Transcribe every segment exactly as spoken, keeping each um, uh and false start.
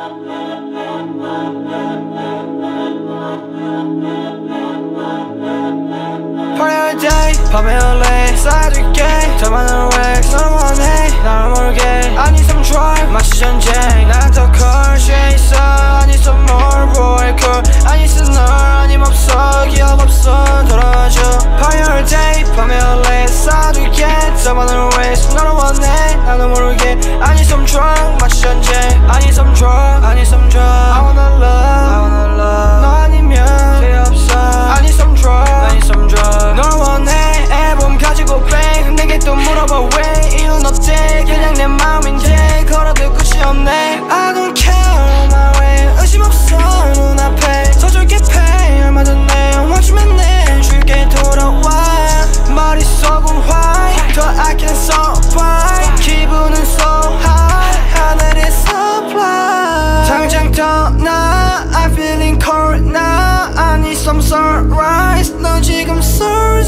화려한 day 밤에 올래 쌓아둘게 더 많은 wax 너를 원해 나를 모르게 I need some drive 마치 전쟁 난 더 cold 취해 있어 I need some more boy cool I need some 널 아님없어 기억 없어 돌아와줘 화려한 day 밤에 올래 쌓아둘게 더 많은 wax 너를 원해 나를 모르게 I need some drug 마치 전쟁 I need some drug I need some drug I wanna love I wanna love 너 아니면 필요 없어 I need some drug I need some drug 널 원해 앨범 가지고 bang 내게 또 물어봐 왜 이유는 없대 그냥 내 마음인데 걸어도 끝이 없네 I don't care my way 의심 없어 눈앞에 서줄게 pay 얼마 전에 watchman 내줄게 돌아와 머릿속은 white 더 I can survive 기분은 so high 하늘의 supply 당장 떠나 I'm feeling cold now I need some sunrise 넌 지금 sold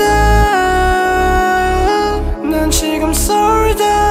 out 넌 지금 sold out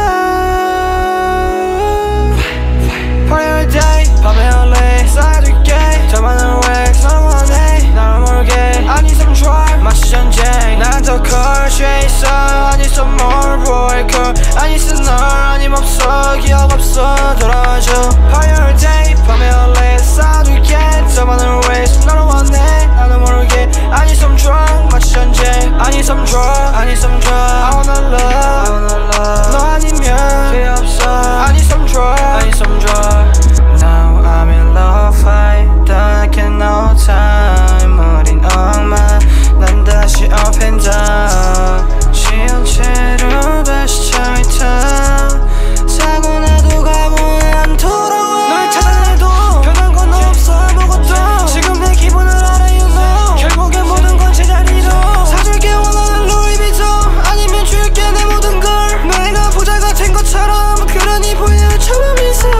화려한 day 밤에 올래 쌓아둘게 더 많은 wax 너를 원해 나를 모르게 I need some drive 마치 전쟁 난 더 cold 취해 있어 I need some more boy cool I need some 널 아님없어 기억 없어 돌아와줘 화려한 day 밤에 올래 쌓아둘게 더 많은 wax 너를 원해 나를 모르게 I need some drug 마치 전쟁 I need some drug I need some drug I wanna love I wanna love 너 아니면 필요 없어 I need some drug I need some drug Now I'm in love fight I can no time 어린 엄마 난 다시 up and down 취한 채로 다시 차에 타 사고 나도 가고는 안 돌아와 널 찾아내도 변한 건 없어 아무것도 지금 내 기분을 알아 you know 결국엔 모든 건 제자리로 사줄게 원하는 루이비통 아니면 줄게 내 모든 걸 내가 부자 같은 것처럼 그러니 보이는 처럼 있어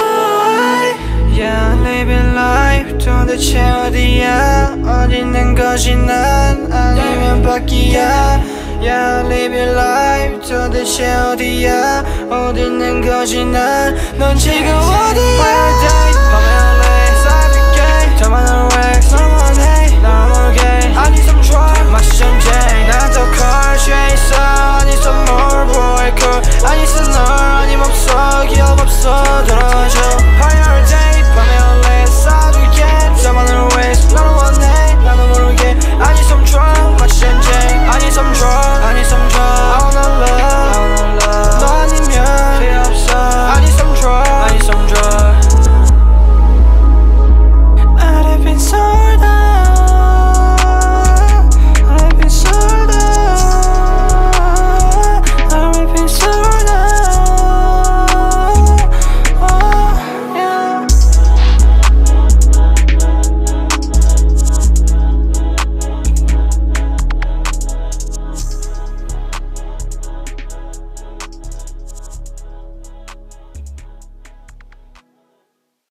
Yeah living life 도대체 어디야 어디 있는 거지 난 아니면 밖이야 Yeah living life 도대체 어디야 어디 있는 거지 난 넌 지금 어디야